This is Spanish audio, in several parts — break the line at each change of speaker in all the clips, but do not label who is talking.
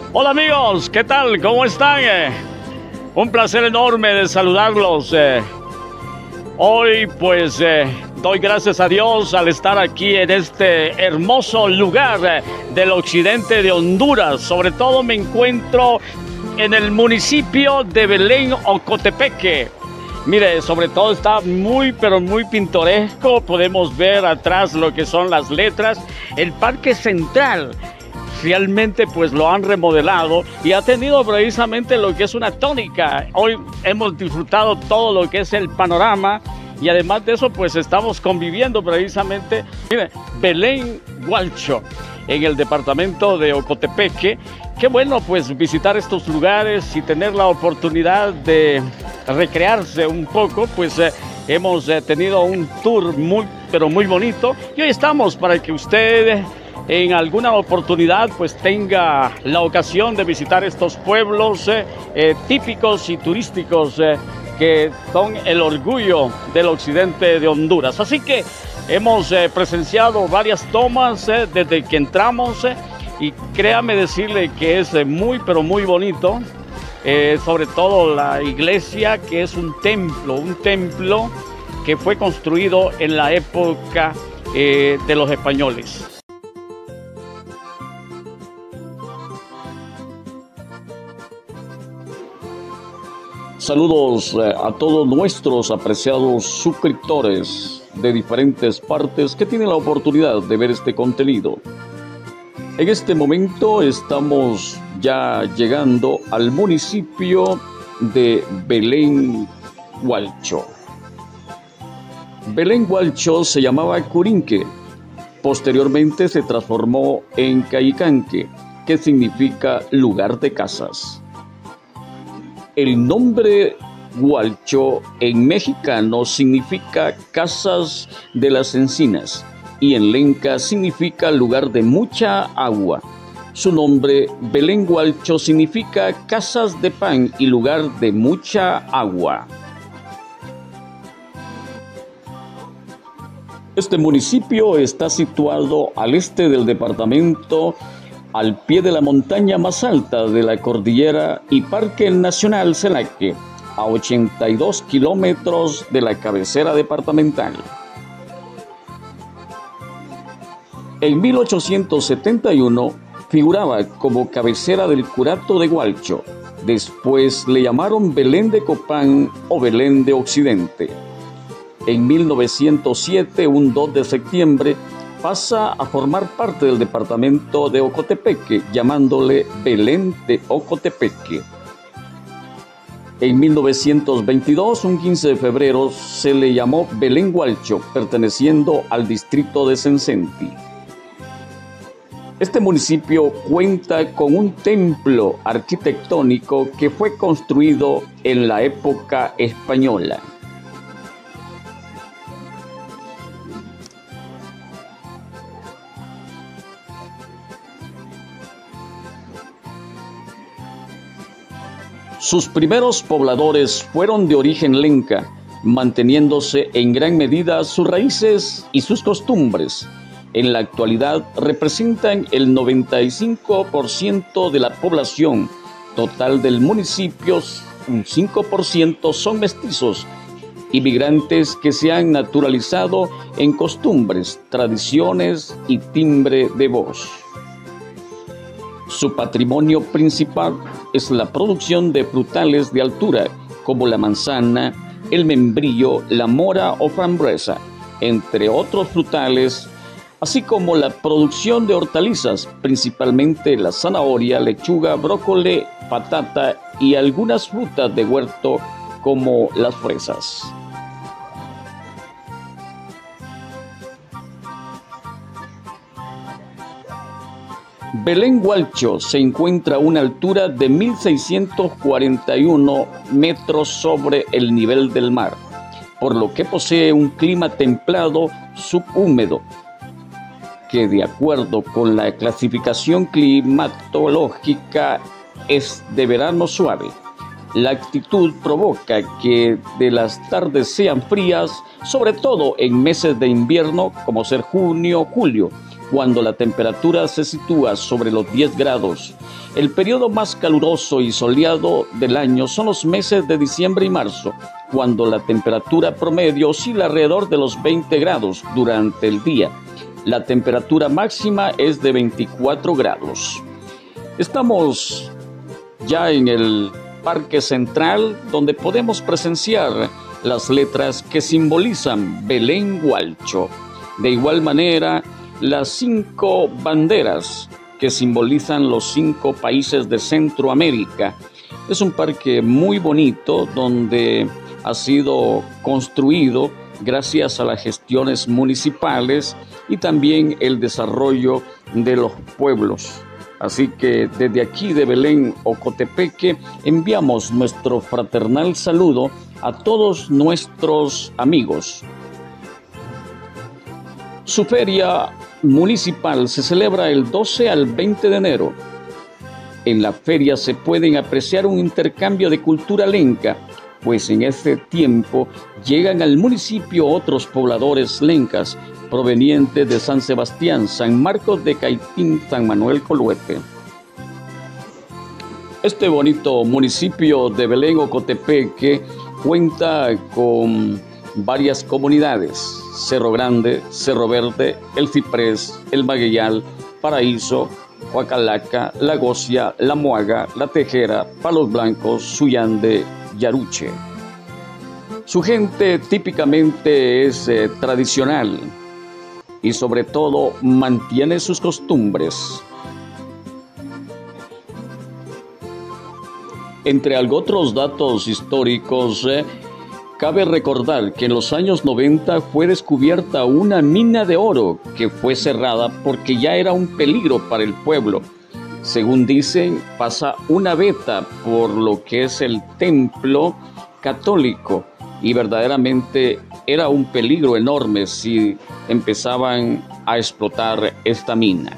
Hola amigos, ¿qué tal? ¿Cómo están? Un placer enorme de saludarlos. Hoy pues doy gracias a Dios al estar aquí en este hermoso lugar del occidente de Honduras. Sobre todo me encuentro en el municipio de Belén, Ocotepeque. Mire, sobre todo está muy, pero muy pintoresco. Podemos ver atrás lo que son las letras. El Parque Central realmente pues lo han remodelado y ha tenido precisamente lo que es una tónica. Hoy hemos disfrutado todo lo que es el panorama y además de eso pues estamos conviviendo precisamente, mire, Belén Gualcho, en el departamento de Ocotepeque. Qué bueno pues visitar estos lugares y tener la oportunidad de recrearse un poco, pues hemos tenido un tour muy, pero muy bonito y hoy estamos para que usted en alguna oportunidad pues tenga la ocasión de visitar estos pueblos típicos y turísticos que son el orgullo del occidente de Honduras. Así que hemos presenciado varias tomas desde que entramos y créame decirle que es muy pero muy bonito, sobre todo la iglesia, que es un templo que fue construido en la época de los españoles. Saludos a todos nuestros apreciados suscriptores de diferentes partes que tienen la oportunidad de ver este contenido. En este momento estamos ya llegando al municipio de Belén Gualcho. Belén Gualcho se llamaba Curinque, posteriormente se transformó en Caicanque, que significa lugar de casas. El nombre Gualcho en mexicano significa casas de las encinas y en lenca significa lugar de mucha agua. Su nombre Belén Gualcho significa casas de pan y lugar de mucha agua. Este municipio está situado al este del departamento, al pie de la montaña más alta de la cordillera y Parque Nacional Celaque, a 82 kilómetros de la cabecera departamental. En 1871 figuraba como cabecera del curato de Gualcho. Después le llamaron Belén de Copán o Belén de Occidente. En 1907, un 2 de septiembre, pasa a formar parte del departamento de Ocotepeque, llamándole Belén de Ocotepeque. En 1922, un 15 de febrero, se le llamó Belén Gualcho, perteneciendo al distrito de Sencenti. Este municipio cuenta con un templo arquitectónico que fue construido en la época española. Sus primeros pobladores fueron de origen lenca, manteniéndose en gran medida sus raíces y sus costumbres. En la actualidad representan el 95% de la población total del municipio, un 5% son mestizos, inmigrantes que se han naturalizado en costumbres, tradiciones y timbre de voz. Su patrimonio principal es la producción de frutales de altura, como la manzana, el membrillo, la mora o frambuesa, entre otros frutales, así como la producción de hortalizas, principalmente la zanahoria, lechuga, brócoli, patata y algunas frutas de huerto como las fresas. Belén Gualcho se encuentra a una altura de 1.641 metros sobre el nivel del mar, por lo que posee un clima templado subhúmedo, que de acuerdo con la clasificación climatológica es de verano suave. La actitud provoca que de las tardes sean frías, sobre todo en meses de invierno como ser junio, julio, cuando la temperatura se sitúa sobre los 10 grados. El periodo más caluroso y soleado del año son los meses de diciembre y marzo, cuando la temperatura promedio oscila alrededor de los 20 grados durante el día. La temperatura máxima es de 24 grados. Estamos ya en el Parque Central, donde podemos presenciar las letras que simbolizan Belén Gualcho. De igual manera, las 5 banderas que simbolizan los 5 países de Centroamérica. Es un parque muy bonito donde ha sido construido gracias a las gestiones municipales y también el desarrollo de los pueblos. Así que desde aquí de Belén, Ocotepeque, enviamos nuestro fraternal saludo a todos nuestros amigos. Su feria municipal se celebra el 12 al 20 de enero. En la feria se pueden apreciar un intercambio de cultura lenca, pues en este tiempo llegan al municipio otros pobladores lencas provenientes de San Sebastián, San Marcos de Caitín, San Manuel Coluete. Este bonito municipio de Belén, Ocotepeque, cuenta con varias comunidades: Cerro Grande, Cerro Verde, El Ciprés, El Magueyal, Paraíso, Huacalaca, La Gocia, La Moaga, La Tejera, Palos Blancos, Suyande, Yaruche. Su gente típicamente es tradicional y sobre todo mantiene sus costumbres. Entre otros datos históricos, cabe recordar que en los años 90 fue descubierta una mina de oro que fue cerrada porque ya era un peligro para el pueblo. Según dicen, pasa una veta por lo que es el templo católico y verdaderamente era un peligro enorme si empezaban a explotar esta mina.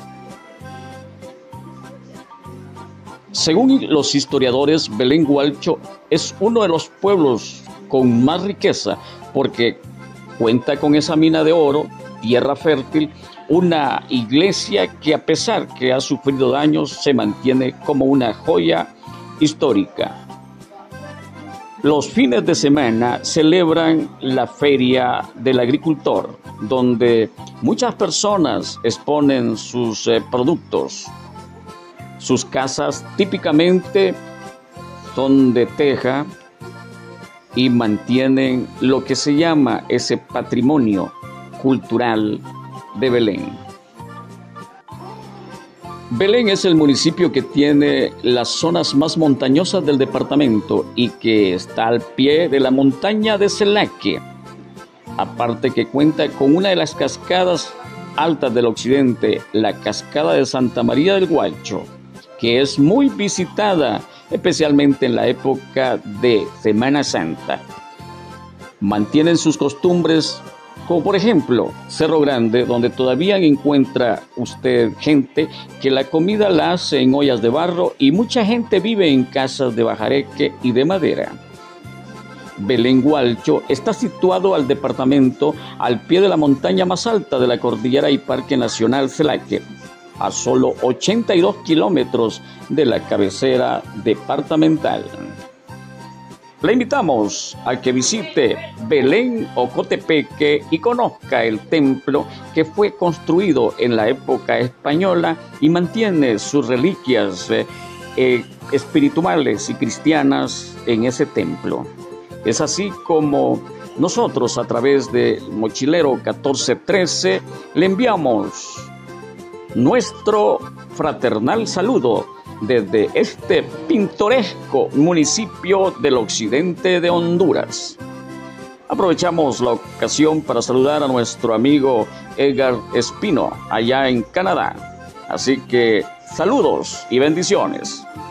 Según los historiadores, Belén Gualcho es uno de los pueblos con más riqueza porque cuenta con esa mina de oro, tierra fértil, una iglesia que a pesar que ha sufrido daños se mantiene como una joya histórica. Los fines de semana celebran la Feria del Agricultor, donde muchas personas exponen sus productos. Sus casas típicamente son de teja y mantienen lo que se llama ese patrimonio cultural de Belén. Belén es el municipio que tiene las zonas más montañosas del departamento y que está al pie de la montaña de Celaque. Aparte que cuenta con una de las cascadas altas del occidente, la cascada de Santa María del Gualcho, que es muy visitada, especialmente en la época de Semana Santa. Mantienen sus costumbres, como por ejemplo Cerro Grande, donde todavía encuentra usted gente que la comida la hace en ollas de barro y mucha gente vive en casas de bajareque y de madera. Belén Gualcho está situado al departamento al pie de la montaña más alta de la cordillera y Parque Nacional Celaque, a solo 82 kilómetros de la cabecera departamental. Le invitamos a que visite Belén, Ocotepeque y conozca el templo que fue construido en la época española y mantiene sus reliquias espirituales y cristianas en ese templo. Es así como nosotros, a través de Mochilero 1413, le enviamos nuestro fraternal saludo desde este pintoresco municipio del occidente de Honduras. Aprovechamos la ocasión para saludar a nuestro amigo Edgar Espino allá en Canadá. Así que saludos y bendiciones.